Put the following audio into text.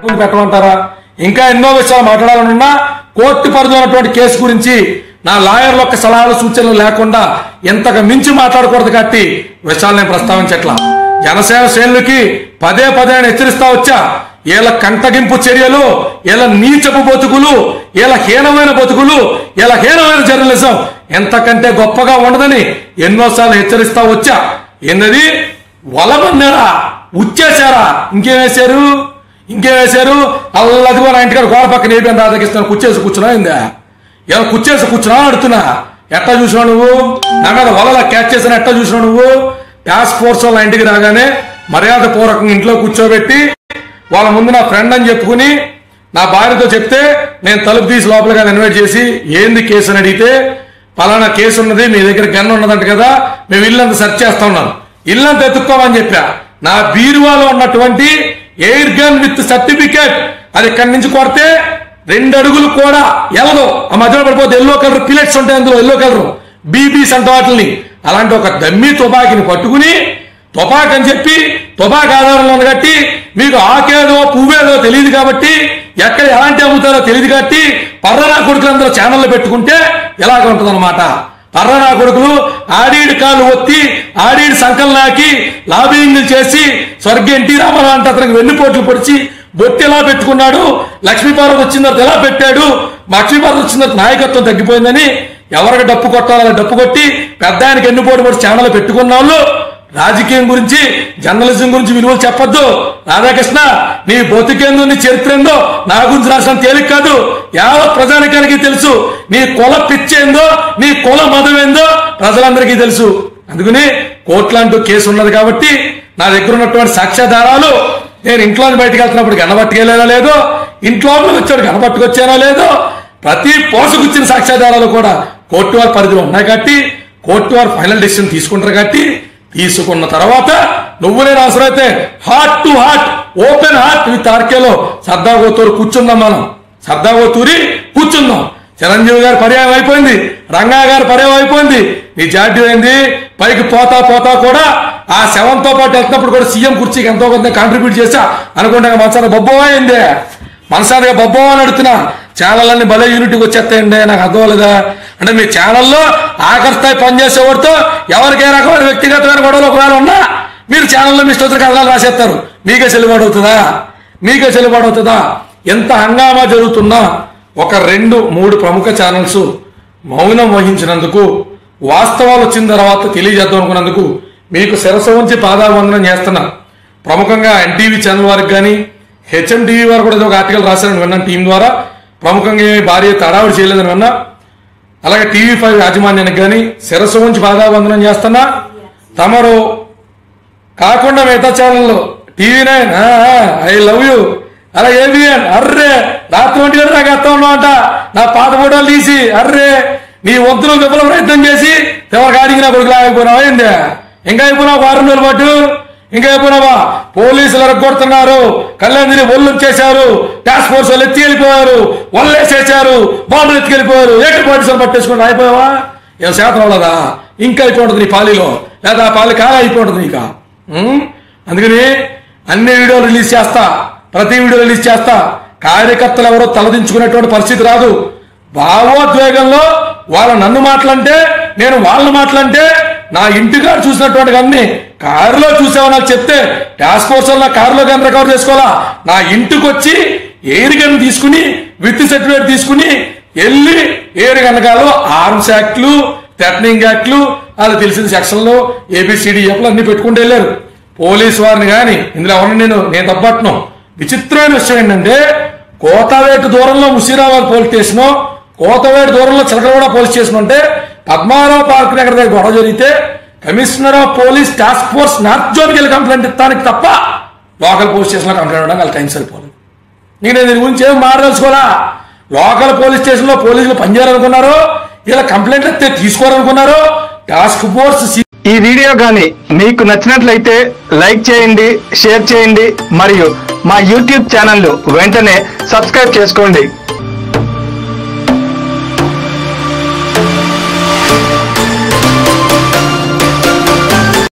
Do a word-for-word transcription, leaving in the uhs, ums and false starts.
పెట్టమంటారా? ఇంకా ఎన్నో విషయాలు మాట్లాడాలనున్నా కోర్టు పరిధిలో ఉన్నటువంటి కేసు గురించి నా లాయర్ల యొక్క సలహాలు సూచనలు లేకుండా ఇంతకు మించి మాట్లాడకూడదు కాబట్టి విషయాలు నేను ప్రస్తావించట్లా. జనసేన శ్రేణులకి పదే పదే హెచ్చరిస్తా వచ్చా, వీళ్ళ కంటగింపు చర్యలు, వీళ్ళ నీచపు బతుకులు, వీళ్ళ హీనమైన బతుకులు, వీళ్ళ హీనమైన జర్నలిజం ఎంతకంటే గొప్పగా ఉండదని ఎన్నోసార్లు హెచ్చరిస్తా వచ్చా. ఏంటది? వలమన్నారా, ఉచ్చేశారా, ఇంకేం వేశారు ఇంకేం వేశారు అల్లదిగో నా ఇంటికాడ గోడ పక్కన ఏ బిఎన్ రాధాకృష్ణ కూర్చేసి కూర్చున్నా ఇందా ఇలా కూర్చేసి కూర్చున్నా అడుగుతున్నా. ఎట్టా చూసినావు నువ్వు? నా మీద వలలా క్యాచ్ చేసిన ఎట్టా చూసినావు నువ్వు? టాస్క్ ఫోర్స్ వాళ్ళ ఇంటికి రాగానే మర్యాద పూర్వకంగా ఇంట్లో కూర్చోబెట్టి వాళ్ళ ముందు నా ఫ్రెండ్ అని చెప్పుకుని నా భార్యతో చెప్తే నేను తలుపు తీసి లోపలిగా ఇన్వైట్ చేసి ఏంది కేసు అని అడిగితే పలానా కేసు ఉన్నది, మీ దగ్గర గన్ ఉన్నదంట కదా, మేము ఇల్లంతా సెర్చ్ చేస్తా ఉన్నాం, ఇల్లంతా ఎత్తుక్కోమని చెప్పా. నా బీరువాలో ఉన్నటువంటి ఎయిర్ గన్ విత్ సర్టిఫికేట్ అది ఇక్కడి నుంచి కొడితే రెండు అడుగులు కూడా ఎలదు, ఆ మధ్యలో పడిపోతే ఎల్లో కలర్ పిలెట్స్ ఉంటాయి, అందులో ఎల్లో కలర్ బీబీస్ అంట వాటిని. అలాంటి ఒక దమ్మి తుపాకిని పట్టుకుని తుపాక్ అని చెప్పి తుపాక్ ఆధారంలో కట్టి మీకు ఆకేదో పువ్వేదో తెలియదు కాబట్టి ఎక్కడ ఎలాంటి అమ్ముతారో తెలియదు కాబట్టి పర్రనా కొడుకులందరూ ఛానల్లో పెట్టుకుంటే ఎలాగ ఉంటుంది అనమాట. పర్రనా కొడుకులు ఆడీడి కాళ్ళు ఒత్తి ఆడీడి సంకల్ నాకి లాబింగ్లు చేసి స్వర్గ ఎన్టీ రామారావు అంటే అతనికి వెన్నుపోట్లు పొడిచి బొట్టి ఎలా పెట్టుకున్నాడు, లక్ష్మీపార్వతి వచ్చిన తర్వాత ఎలా పెట్టాడు, లక్ష్మీపార్వతి వచ్చిన తర్వాత నాయకత్వం తగ్గిపోయిందని ఎవరికి డప్పు కొట్టాలని డప్పు కొట్టి పెద్ద ఆయనకి ఎన్నుపోటు పొడి ఛానల్ పెట్టుకున్న వాళ్ళు రాజకీయం గురించి జర్నలిజం గురించి విలువలు చెప్పొద్దు. రాధాకృష్ణ, నీ బతుకేందో నీ చరిత్ర ఏందో నా గురించి రాసిన తేలిక కాదు, యావత్ ప్రజానికానికి తెలుసు. నీ కుల పిచ్చేందో నీ కుల మతం ఏందో ప్రజలందరికీ తెలుసు. అందుకని కోర్టులంటూ కేసు ఉన్నది కాబట్టి నా దగ్గర ఉన్నటువంటి సాక్ష్యాధారాలు నేను ఇంట్లో బయటకు వెళ్తున్నప్పుడు గనబట్టుకెళ్ళేలా లేదో, ఇంట్లో వచ్చాడు గనబట్టుకొచ్చానో లేదో, ప్రతి పోసకొచ్చిన సాక్ష్యాధారాలు కూడా కోర్టు వారి పరిధిలో ఉన్నాయి కాబట్టి కోర్టు వారు ఫైనల్ డెసిషన్ తీసుకుంటారు కాబట్టి తీసుకున్న తర్వాత నువ్వు నేను అవసరమైతే heart to heart open heart with ఆర్కేలో సర్దాగోతూరు కూర్చుందాం, మనం సర్దాగోతూరి కూర్చుందాం. చిరంజీవి గారి పర్యాయం అయిపోయింది, రంగా గారి పర్యాయం అయిపోయింది, నీ జాడ్యం అయింది. పైకి పోతా పోతా కూడా ఆ శవంతో పాటు వెళ్తున్నప్పుడు కూడా సీఎం కుర్చీకి ఎంతో కొంత కాంట్రిబ్యూట్ చేశా అనుకుంటా. మనసారి బొబ్బో అయిందే, మనసారిగా బొబ్బో అని అడుగుతున్నా. ఛానళ్ళన్నీ భలే యూనిట్కి వచ్చేస్తాయండి, నాకు అర్థం లేదా అంటే మీ ఛానల్లో ఆఖరి స్థాయి పనిచేసేవాడితో ఎవరికి ఏ రకమైన వ్యక్తిగతమైన గొడవలు ఒకవేళ ఉన్నా మీరు ఛానల్లో మీ ఇష్టం కథలు రాసేస్తారు. మీకే చెల్లుబాటు అవుతుందా? మీకే చెల్లుబాటు అవుతుందా? ఎంత హంగామా జరుగుతున్నా ఒక రెండు మూడు ప్రముఖ ఛానల్స్ మౌనం వహించినందుకు, వాస్తవాలు వచ్చిన తర్వాత తెలియజేద్దాం అనుకున్నందుకు మీకు శిరస్సు ఉంచి పాదావందనం చేస్తున్నా. ప్రముఖంగా ఎన్టీవీ ఛానల్ వారికి కానీ హెచ్ఎం టీవీ వారు కూడా ఒక ఆర్టికల్ రాశారని విన్నాను టీం ద్వారా. ప్రముఖంగా భార్య తడావుడు చేయలేదని విన్నా. అలాగే టీవీ ఫైవ్ యాజమాన్యానికి కానీ శిరస్సు ఉంచి పాదావందనం చేస్తున్నా. తమరు కాకుండా మిగతా ఛానల్లో TV nine I love you, అలా ఏబిఎన్ అర్రే రాత్రి ఒంటి గంట నాకు ఎత్తా ఉన్నావు అంట, నా పాత ఫోటోలు తీసి అర్రే నీ వంతులు విఫల ప్రయత్నం చేసి ఎవరికి అడిగి నా కొడుకులా అయిపోయినావా ఏందే? ఇంకా అయిపోయినావు వారం రోజుల పాటు, ఇంకా అయిపోయినావా? పోలీసులు ఎరగొడుతున్నారు, కళ్యాణ్ దిలీప్ ఒళ్ళు చేశారు, టాస్క్ ఫోర్స్ వాళ్ళు ఎత్తి వెళ్ళిపోయారు, వల్లేసేసారు, బాంబులు ఎత్తుకెళ్ళిపోయారు, ఏటు పోలీసులు పట్టేసుకుంటూ అయిపోయావా? ఏం శాతం అవ్వదా? ఇంకా అయిపోతుంది నీ పాలీలో, లేదా ఆ పాలి కాలం అయిపోతుంది నీక. అందుకని అన్ని వీడియోలు రిలీజ్ చేస్తా, ప్రతి వీడియో రిలీజ్ చేస్తా. కార్యకర్తలు ఎవరో తలదించుకునేటువంటి పరిస్థితి రాదు. భావోద్వేగంలో వాళ్ళ నన్ను మాటలంటే నేను వాళ్ళ మాటలంటే నా ఇంటికాడ చూసినటువంటి అన్ని కారులో చూసావని నాకు చెప్తే టాస్క్ ఫోర్స్ వల్ల కారులో కానీ రికవర్ చేసుకోవాలా. నా ఇంటికి వచ్చి ఎయిర్ గన్ తీసుకుని విత్ సర్టిఫికేట్ తీసుకుని వెళ్ళి ఎయిర్ గనకాలో ఆర్మ్స్ యాక్ట్లు, థ్రెటనింగ్ యాక్ట్లు, అది తెలిసిన సెక్షన్లు ఏబిసిడిఎఫ్లు అన్ని పెట్టుకుంటూ వెళ్ళారు. పోలీసు వారిని కానీ ఇందులో ఎవరిని నేను నేను తప్పట్ను. విచిత్రమైన విషయం ఏంటంటే కోతవేటు దూరంలో ముషీరాబాద్ పోలీస్ స్టేషన్, కోతవేటు దూరంలో చిలకలగూడ పోలీస్ స్టేషన్ ఉంటే పద్మారావు పార్క్ నగర్ దగ్గర గొడవ జరిగితే commissioner of police task force north జోన్కి వెళ్ళి కంప్లైంట్ ఇస్తానికి తప్ప లోకల్ పోలీస్ స్టేషన్లో కంప్లైంట్ ఇవ్వడానికి వాళ్ళ టైం సరిపోలేదు. నేను దీని గురించి ఏం మాట్లాడుకోవాలా? లోకల్ పోలీస్ స్టేషన్లో పోలీసులు పనిచేయాలనుకున్నారు, ఇలా కంప్లైంట్ ఇస్తే తీసుకోవాలనుకున్నారు. టాస్క్ ఫోర్స్ ఈ వీడియో కానీ మీకు నచ్చినట్లయితే లైక్ చేయండి, షేర్ చేయండి మరియు మా యూట్యూబ్ ఛానల్ వెంటనే సబ్స్క్రైబ్ చేసుకోండి.